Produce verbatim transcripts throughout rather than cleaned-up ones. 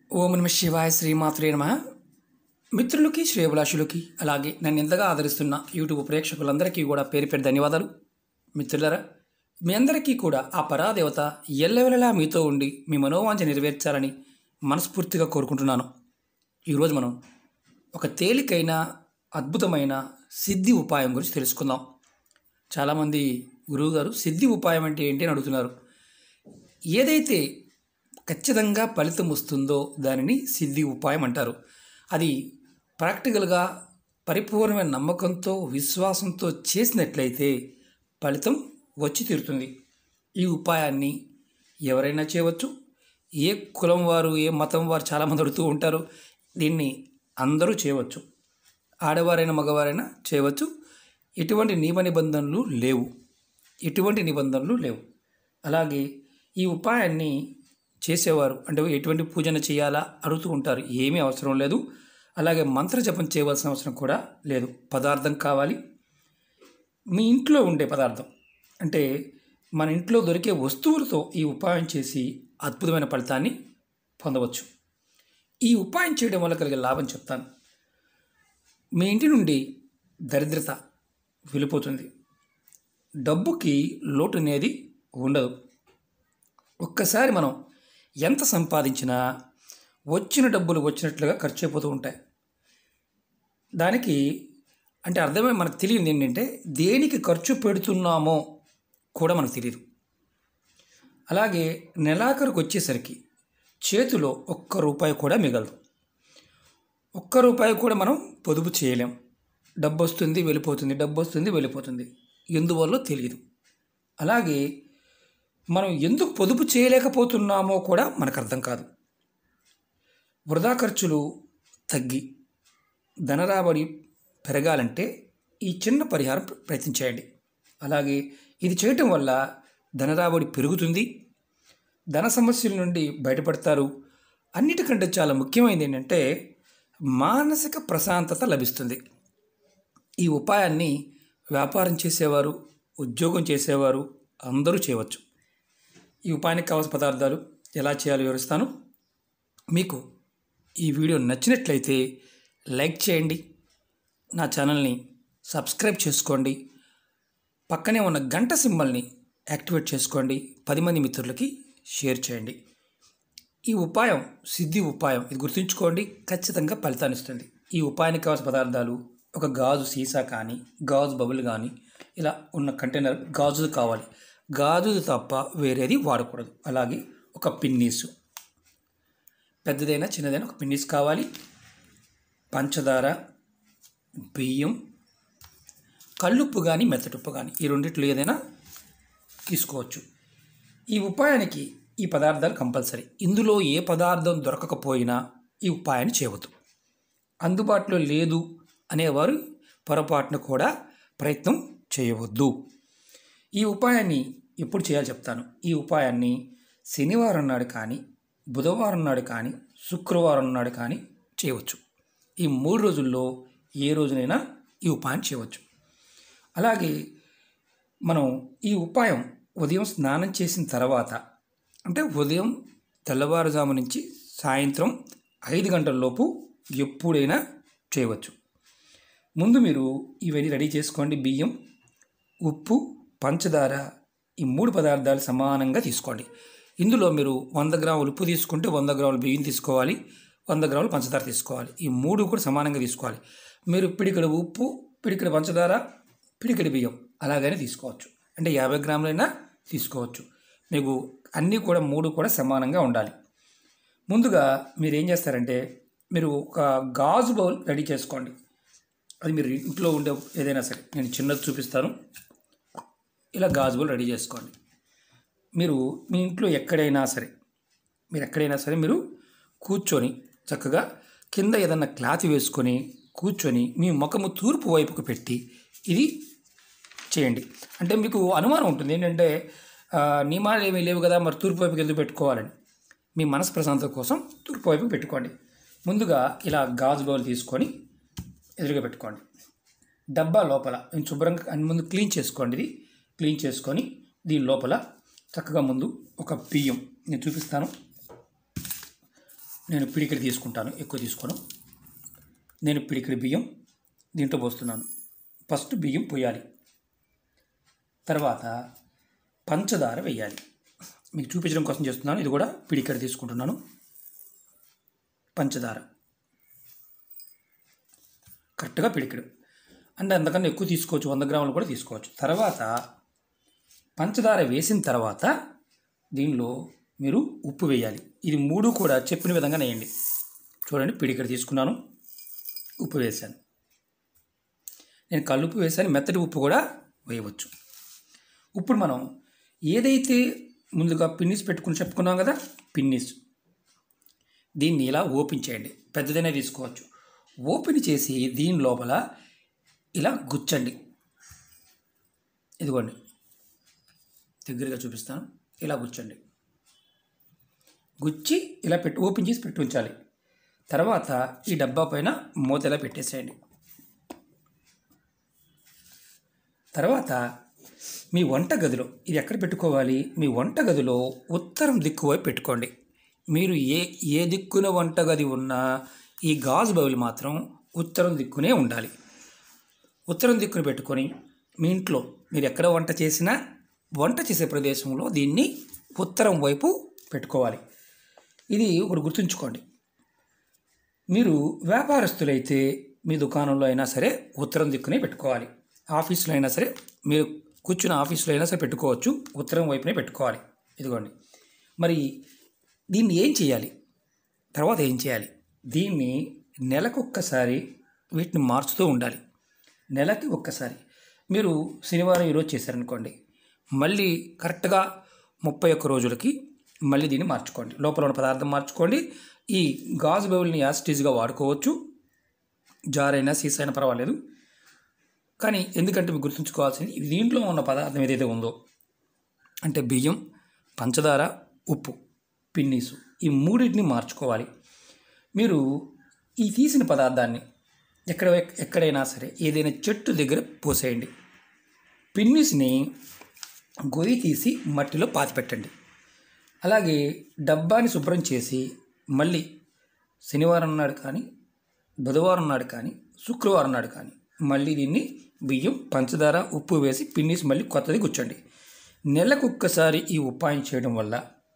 ఓం నమః శివాయ శ్రీమాత్రే నమః. మిత్రులకి శ్రేయభిలాషులకి అలాగే నన్ను ఎంతగా ఆదరిస్తున్న యూట్యూబ్ ప్రేక్షకులందరికీ కూడా పేరు పేరు ధన్యవాదాలు. మిత్రులరా, మీ అందరికీ కూడా ఆ పరాదేవత ఎల్లవెల్లలా మీతో ఉండి మీ మనోవాంఛ నెరవేర్చాలని మనస్ఫూర్తిగా కోరుకుంటున్నాను. ఈరోజు మనం ఒక తేలికైన అద్భుతమైన సిద్ధి ఉపాయం గురించి తెలుసుకుందాం. చాలామంది గురువుగారు సిద్ధి ఉపాయం అంటే ఏంటి అని అడుగుతున్నారు. ఏదైతే ఖచ్చితంగా ఫలితం వస్తుందో దానిని సిద్ధి ఉపాయం అంటారు. అది ప్రాక్టికల్గా పరిపూర్ణమైన నమ్మకంతో విశ్వాసంతో చేసినట్లయితే ఫలితం వచ్చి తీరుతుంది. ఈ ఉపాయాన్ని ఎవరైనా చేయవచ్చు. ఏ కులం వారు, ఏ మతం వారు చాలామంది అడుగుతూ ఉంటారు. దీన్ని అందరూ చేయవచ్చు. ఆడవారైనా మగవారైనా చేయవచ్చు. ఎటువంటి నియమ నిబంధనలు లేవు. ఎటువంటి నిబంధనలు లేవు. అలాగే ఈ ఉపాయాన్ని చేసేవారు అంటే ఎటువంటి పూజన చేయాలా అడుగుతూ ఉంటారు. ఏమీ అవసరం లేదు. అలాగే మంత్ర జపం చేయవలసిన అవసరం కూడా లేదు. పదార్థం కావాలి. మీ ఇంట్లో ఉండే పదార్థం అంటే మన ఇంట్లో దొరికే వస్తువులతో ఈ ఉపాయం చేసి అద్భుతమైన ఫలితాన్ని పొందవచ్చు. ఈ ఉపాయం చేయడం వల్ల కలిగే లాభం చెప్తాను. మీ ఇంటి నుండి దరిద్రత వెళ్ళిపోతుంది. డబ్బుకి లోటు అనేది ఉండదు. ఒక్కసారి మనం ఎంత సంపాదించినా వచ్చిన డబ్బులు వచ్చినట్లుగా ఖర్చు అయిపోతూ ఉంటాయి. దానికి అంటే అర్థమే మనకు తెలియదు ఏంటంటే దేనికి ఖర్చు పెడుతున్నామో కూడా మనకు తెలియదు. అలాగే నెలాఖరుకు వచ్చేసరికి చేతిలో ఒక్క రూపాయి కూడా మిగలదు. ఒక్క రూపాయి కూడా మనం పొదుపు చేయలేం. డబ్బు వస్తుంది వెళ్ళిపోతుంది, డబ్బు వస్తుంది వెళ్ళిపోతుంది. ఎందువల్ల తెలియదు. అలాగే మనం ఎందుకు పొదుపు చేయలేకపోతున్నామో కూడా మనకు అర్థం కాదు. వృధా ఖర్చులు తగ్గి ధనరాబడి పెరగాలంటే ఈ చిన్న పరిహారం ప్రయత్నించేయండి. అలాగే ఇది చేయటం వల్ల ధనరాబడి పెరుగుతుంది. ధన సమస్యల నుండి బయటపడతారు. అన్నిటికంటే చాలా ముఖ్యమైనది ఏంటంటే మానసిక ప్రశాంతత లభిస్తుంది. ఈ ఉపాయాన్ని వ్యాపారం చేసేవారు, ఉద్యోగం చేసేవారు అందరూ చేయవచ్చు. ఈ ఉపాయానికి కావాల్సిన పదార్థాలు ఎలా చేయాలో వివరిస్తాను. మీకు ఈ వీడియో నచ్చినట్లయితే లైక్ చేయండి. నా ఛానల్ని సబ్స్క్రైబ్ చేసుకోండి. పక్కనే ఉన్న గంట సింబల్ని యాక్టివేట్ చేసుకోండి. పది మంది మిత్రులకి షేర్ చేయండి. ఈ ఉపాయం సిద్ధి ఉపాయం, ఇది గుర్తుంచుకోండి. ఖచ్చితంగా ఫలితాన్ని ఇస్తుంది. ఈ ఉపాయానికి కావాల్సిన పదార్థాలు ఒక గాజు సీసా కానీ, గాజు బబుల్ కానీ, ఇలా ఉన్న కంటైనర్ గాజుది కావాలి. గాజుది తప్ప వేరేది వాడకూడదు. అలాగే ఒక పిన్నీసు, పెద్దదైనా చిన్నదైనా ఒక పిన్నీస్ కావాలి. పంచదార, బియ్యం, కల్లుప్పు కానీ మెత్తటుప్పు కానీ ఈ రెండిట్లో ఏదైనా తీసుకోవచ్చు. ఈ ఉపాయానికి ఈ పదార్థాలు కంపల్సరీ. ఇందులో ఏ పదార్థం దొరకకపోయినా ఈ ఉపాయాన్ని చేయవద్దు. అందుబాటులో లేదు అనేవారు పొరపాటును కూడా ప్రయత్నం చేయవద్దు. ఈ ఉపాయాన్ని ఎప్పుడు చేయాలో చెప్తాను. ఈ ఉపాయాన్ని శనివారం నాడు కానీ, బుధవారం నాడు కానీ, శుక్రవారం నాడు కానీ చేయవచ్చు. ఈ మూడు రోజుల్లో ఏ రోజునైనా ఈ ఉపాయం చేయవచ్చు. అలాగే మనం ఈ ఉపాయం ఉదయం స్నానం చేసిన తర్వాత అంటే ఉదయం తెల్లవారుజాము నుంచి సాయంత్రం ఐదు గంటల లోపు ఎప్పుడైనా చేయవచ్చు. ముందు మీరు ఇవన్నీ రెడీ చేసుకోండి. బియ్యం, ఉప్పు, పంచదార, ఈ మూడు పదార్థాలు సమానంగా తీసుకోండి. ఇందులో మీరు వంద గ్రాములు ఉప్పు తీసుకుంటే వంద గ్రాములు బియ్యం తీసుకోవాలి, వంద గ్రాములు పంచదార తీసుకోవాలి. ఈ మూడు కూడా సమానంగా తీసుకోవాలి. మీరు పిడికెడు ఉప్పు, పిడికెడు పంచదార, పిడికెడు బియ్యం అలాగనే తీసుకోవచ్చు. అంటే యాభై గ్రాములైనా తీసుకోవచ్చు. మీకు అన్నీ కూడా మూడు కూడా సమానంగా ఉండాలి. ముందుగా మీరు ఏం చేస్తారంటే మీరు ఒక గాజు బౌల్ రెడీ చేసుకోండి. అది మీరు ఇంట్లో ఉండే ఏదైనా సరే, నేను చిన్నది చూపిస్తాను. ఇలా గాజు బౌల్ రెడీ చేసుకోండి. మీరు మీ ఇంట్లో ఎక్కడైనా సరే మీరు ఎక్కడైనా సరే మీరు కూర్చొని చక్కగా కింద ఏదన్నా క్లాత్ వేసుకొని కూర్చొని మీ ముఖము తూర్పు వైపుకు పెట్టి ఇది చేయండి. అంటే మీకు అనుమానం ఉంటుంది ఏంటంటే నియమాలు ఏమీ లేవు కదా, మరి తూర్పు వైపుకి ఎందుకు పెట్టుకోవాలని. మీ మనసు ప్రశాంతత కోసం తూర్పు వైపుకి పెట్టుకోండి. ముందుగా ఇలా గాజు బౌల్ తీసుకొని ఎదురుగా పెట్టుకోండి. డబ్బా లోపల నేను శుభ్రంగా అన్ని ముందు క్లీన్ చేసుకోండి. ఇది క్లీన్ చేసుకొని దీని లోపల చక్కగా ముందు ఒక బియ్యం నేను చూపిస్తాను. నేను పిడికిడి తీసుకుంటాను, ఎక్కువ తీసుకోను. నేను పిడికిడి బియ్యం దీంట్లో పోస్తున్నాను. ఫస్ట్ బియ్యం పోయాలి, తర్వాత పంచదార వేయాలి. మీకు చూపించడం కోసం చేస్తున్నాను. ఇది కూడా పిడికిడి తీసుకుంటున్నాను. పంచదార కరెక్ట్గా పిడికిడు, అంటే అంతకన్నా ఎక్కువ తీసుకోవచ్చు, వంద గ్రాములు కూడా తీసుకోవచ్చు. తర్వాత పంచదార వేసిన తర్వాత దీనిలో మీరు ఉప్పు వేయాలి. ఇది మూడు కూడా చెప్పిన విధంగా వేయండి. చూడండి, పిడికిడి తీసుకున్నాను, ఉప్పు వేసాను. నేను కల్లుప్పు వేసాను, మెత్తటి ఉప్పు కూడా వేయవచ్చు. ఇప్పుడు మనం ఏదైతే ముందుగా పిన్నిస్ పెట్టుకుని చెప్పుకున్నాం కదా, పిన్నిస్ దీన్ని ఇలా ఓపెన్ చేయండి. పెద్దదైనా తీసుకోవచ్చు. ఓపెన్ చేసి దీని లోపల ఇలా గుచ్చండి. ఇదిగోండి, దగ్గరగా చూపిస్తాను. ఇలా గుచ్చండి. గుచ్చి ఇలా పెట్టి ఓపెన్ చేసి పెట్టి ఉంచాలి. తర్వాత ఈ డబ్బా పైన మూత ఇలా పెట్టేసేయండి. తర్వాత మీ వంట గదిలో, ఇది ఎక్కడ పెట్టుకోవాలి, మీ వంట గదిలో ఉత్తరం దిక్కు వైపు పెట్టుకోండి. మీరు ఏ ఏ దిక్కున వంట గది ఉన్నా ఈ గాజు బౌల్ మాత్రం ఉత్తరం దిక్కునే ఉండాలి. ఉత్తరం దిక్కును పెట్టుకొని మీ ఇంట్లో మీరు ఎక్కడ వంట చేసినా వంట చేసే ప్రదేశంలో దీన్ని ఉత్తరం వైపు పెట్టుకోవాలి. ఇది ఒకటి గుర్తుంచుకోండి. మీరు వ్యాపారస్తులైతే మీ దుకాణంలో అయినా సరే ఉత్తరం దిక్కునే పెట్టుకోవాలి. ఆఫీసులో అయినా సరే, మీరు కూర్చున్న ఆఫీసులో అయినా సరే పెట్టుకోవచ్చు, ఉత్తరం వైపునే పెట్టుకోవాలి. ఇదిగోండి. మరి దీన్ని ఏం చేయాలి, తర్వాత ఏం చేయాలి, దీన్ని నెలకొక్కసారి వీటిని మార్చుతూ ఉండాలి. నెలకి ఒక్కసారి. మీరు శనివారం ఈరోజు చేశారనుకోండి, మళ్ళీ కరెక్ట్గా ముప్పై ఒక్క రోజులకి మళ్ళీ దీన్ని మార్చుకోండి. లోపల ఉన్న పదార్థం మార్చుకోండి. ఈ గాజు బౌల్ని యాస్టీజ్గా వాడుకోవచ్చు, జార్ అయినా సీసా అయినా పర్వాలేదు. కానీ ఎందుకంటే మీకు గుర్తుంచుకోవాల్సింది, దీంట్లో ఉన్న పదార్థం ఏదైతే ఉందో అంటే బియ్యం, పంచదార, ఉప్పు, పిన్నీసు, ఈ మూడింటిని మార్చుకోవాలి. మీరు ఈ తీసిన పదార్థాన్ని ఎక్కడ ఎక్కడైనా సరే ఏదైనా చెట్టు దగ్గర పోసేయండి. పిన్నీస్ని గొయ్యి తీసి మట్టిలో పాతిపెట్టండి. అలాగే డబ్బాని శుభ్రం చేసి మళ్ళీ శనివారం నాడు కానీ, బుధవారం నాడు కానీ, శుక్రవారం నాడు కానీ మళ్ళీ దీన్ని బియ్యం, పంచదార, ఉప్పు వేసి పిన్నీస్ మళ్ళీ కొత్తది గుచ్చండి. నెలకొక్కసారి ఈ ఉపాయం చేయడం వల్ల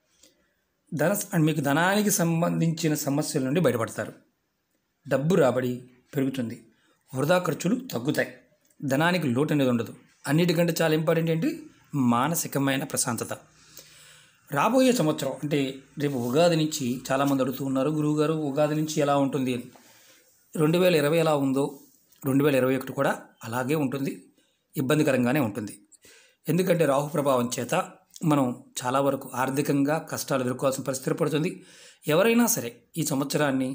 ధన మీకు ధనానికి సంబంధించిన సమస్యల నుండి బయటపడతారు. డబ్బు రాబడి పెరుగుతుంది, వృధా ఖర్చులు తగ్గుతాయి, ధనానికి లోటు అనేది ఉండదు. అన్నిటికంటే చాలా ఇంపార్టెంట్ ఏంటి, మానసికమైన ప్రశాంతత. రాబోయే సంవత్సరం అంటే రేపు ఉగాది నుంచి చాలామంది అడుగుతూ ఉన్నారు, గురువుగారు ఉగాది నుంచి ఎలా ఉంటుంది అని. రెండు వేల ఇరవై ఎలా ఉందో రెండు వేల ఇరవై ఒకటి కూడా అలాగే ఉంటుంది, ఇబ్బందికరంగానే ఉంటుంది. ఎందుకంటే రాహు ప్రభావం చేత మనం చాలా వరకు ఆర్థికంగా కష్టాలు ఎదుర్కోవాల్సిన పరిస్థితి పడుతుంది. ఎవరైనా సరే ఈ సంవత్సరాన్ని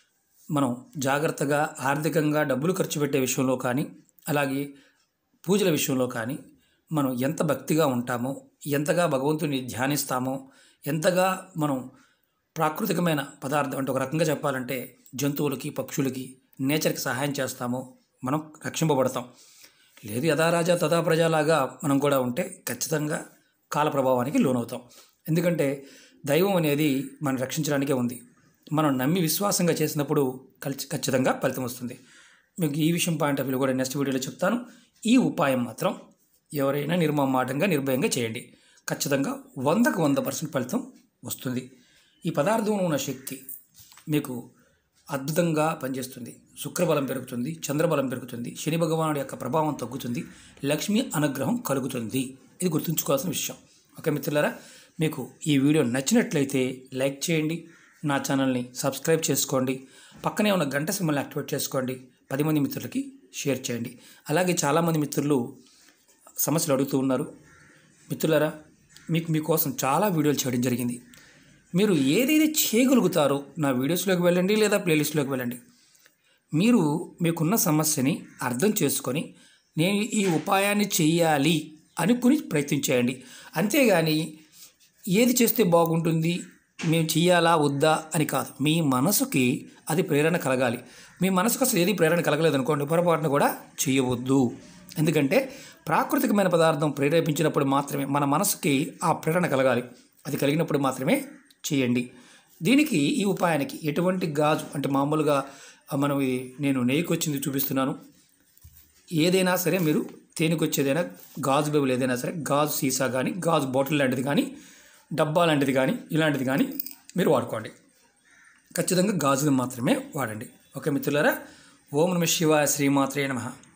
మనం జాగ్రత్తగా ఆర్థికంగా డబ్బులు ఖర్చు పెట్టే విషయంలో కానీ, అలాగే పూజల విషయంలో కానీ మనం ఎంత భక్తిగా ఉంటామో, ఎంతగా భగవంతుని ధ్యానిస్తామో, ఎంతగా మనం ప్రాకృతికమైన పదార్థం అంటే ఒక రకంగా చెప్పాలంటే జంతువులకి, పక్షులకి, నేచర్కి సహాయం చేస్తామో మనం రక్షింపబడతాం. లేదు యథారాజా తథా ప్రజలాగా మనం కూడా ఉంటే ఖచ్చితంగా కాల ప్రభావానికి లోనవుతాం. ఎందుకంటే దైవం అనేది మనం రక్షించడానికే ఉంది. మనం నమ్మి విశ్వాసంగా చేసినప్పుడు ఖచ్చితంగా ఫలితం వస్తుంది. మీకు ఈ విషయం పాయింట్ ఆఫ్ వ్యూ కూడా నెక్స్ట్ వీడియోలో చెప్తాను. ఈ ఉపాయం మాత్రం ఎవరైనా నిర్మమాటంగా నిర్భయంగా చేయండి, ఖచ్చితంగా వందకు వంద పర్సెంట్ ఫలితం వస్తుంది. ఈ పదార్థంలో ఉన్న శక్తి మీకు అద్భుతంగా పనిచేస్తుంది. శుక్రబలం పెరుగుతుంది, చంద్రబలం పెరుగుతుంది, శని భగవానుడి యొక్క ప్రభావం తగ్గుతుంది, లక్ష్మీ అనుగ్రహం కలుగుతుంది. ఇది గుర్తుంచుకోవాల్సిన విషయం. ఓకే మిత్రులారా, మీకు ఈ వీడియో నచ్చినట్లయితే లైక్ చేయండి, నా ఛానల్ని సబ్స్క్రైబ్ చేసుకోండి, పక్కనే ఉన్న గంట సింబల్ని యాక్టివేట్ చేసుకోండి, పది మంది మిత్రులకి షేర్ చేయండి. అలాగే చాలామంది మిత్రులు సమస్యలు అడుగుతూ ఉన్నారు. మిత్రులారా, మీకు మీకోసం చాలా వీడియోలు చేయడం జరిగింది. మీరు ఏదైతే చేయగలుగుతారో నా వీడియోస్లోకి వెళ్ళండి, లేదా ప్లేలిస్ట్లోకి వెళ్ళండి. మీరు మీకున్న సమస్యని అర్థం చేసుకొని నేను ఈ ఉపాయాన్ని చెయ్యాలి అనుకుని ప్రయత్నించేయండి. అంతేగాని ఏది చేస్తే బాగుంటుంది, మేము చెయ్యాలా వద్దా అని కాదు. మీ మనసుకి అది ప్రేరణ కలగాలి. మీ మనసుకు అసలు ఏది ప్రేరణ కలగలేదు అనుకోండి, పొరపాటును కూడా చేయవద్దు. ఎందుకంటే ప్రాకృతికమైన పదార్థం ప్రేరేపించినప్పుడు మాత్రమే మన మనసుకి ఆ ప్రేరణ కలగాలి. అది కలిగినప్పుడు మాత్రమే చేయండి. దీనికి ఈ ఉపాయానికి ఎటువంటి గాజు అంటే మామూలుగా మనం ఇది నేను నెయ్యికి వచ్చింది చూపిస్తున్నాను. ఏదైనా సరే మీరు తేనెకొచ్చేదైనా గాజు బెబుల్ ఏదైనా సరే గాజు సీసా కానీ గాజు బాటిల్ లాంటిది కానీ డబ్బా లాంటిది కానీ ఇలాంటిది కానీ మీరు వాడుకోండి. ఖచ్చితంగా గాజుది మాత్రమే వాడండి. ఓకే మిత్రులారా, ఓం నమః శివాయ, శ్రీమాత్రే నమః.